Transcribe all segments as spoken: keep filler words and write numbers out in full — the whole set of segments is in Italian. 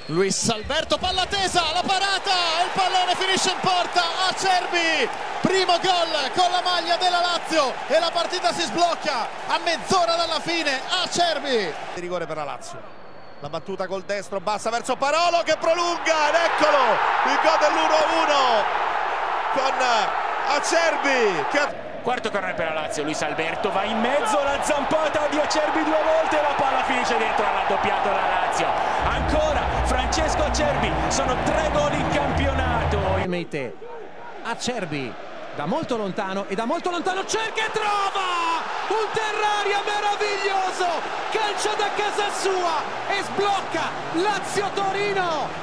Luis Alberto, palla tesa, la parata, il pallone finisce in porta. Acerbi, primo gol con la maglia della Lazio e la partita si sblocca a mezz'ora dalla fine. Acerbi, rigore per la Lazio, la battuta col destro, bassa verso Parolo che prolunga ed eccolo il gol dell'uno a uno con Acerbi che... Quarto corner per la Lazio, Luis Alberto va in mezzo, la zampata di Acerbi due volte, la palla finisce dentro, ha raddoppiato la Lazio. Ancora Francesco Acerbi, sono tre gol in campionato. Mette Acerbi da molto lontano e da molto lontano cerca e trova un terraria meraviglioso, calcia da casa sua e sblocca Lazio-Torino.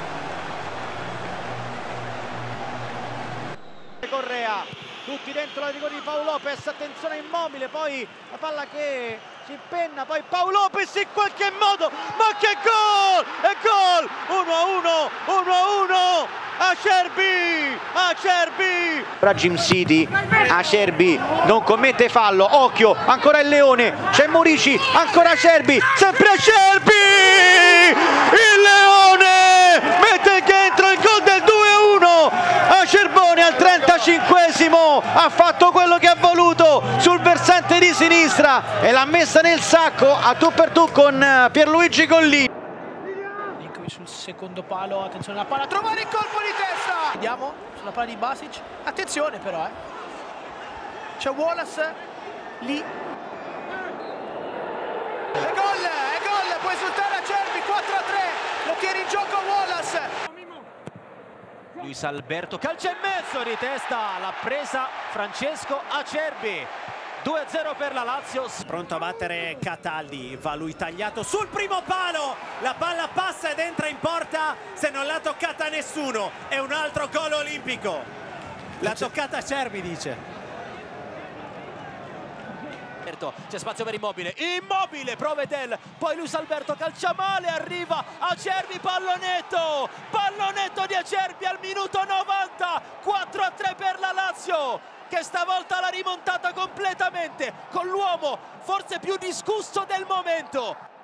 Correa, tutti dentro la rigore di Pau Lopez, attenzione Immobile, poi la palla che si impenna, poi Pau Lopez in qualche modo, ma che gol! E gol! uno a uno, uno a uno, Acerbi, Acerbi! Ragim City, Acerbi non commette fallo, occhio, ancora il Leone, c'è Murici, ancora Acerbi, sempre Acerbi! Il Leone mette dentro il gol del due a uno, Acerbone al trentacinquesimo ha fatto quello che ha voluto sul versante di sinistra e l'ha messa nel sacco a tu per tu con Pierluigi Collini. Sul secondo palo, attenzione alla palla, trovare il colpo di testa! Vediamo sulla palla di Basic, attenzione però eh. C'è Wallace lì. È gol, è gol, può esultare Acerbi, quattro a tre, lo tiene in gioco Wallace. Luis Alberto, calcia in mezzo, di testa, l'ha presa Francesco Acerbi. due a zero per la Lazio. Pronto a battere Cataldi, va lui tagliato sul primo palo, la palla passa ed entra in porta, se non l'ha toccata nessuno, è un altro gol olimpico. L'ha toccata Acerbi, dice. C'è spazio per Immobile, Immobile, Provedel, poi Luis Alberto calcia male, arriva Acerbi, pallonetto, pallonetto di Acerbi al minuto novanta, quattro a tre per la Lazio, che stavolta l'ha rimontata completamente con l'uomo forse più discusso del momento.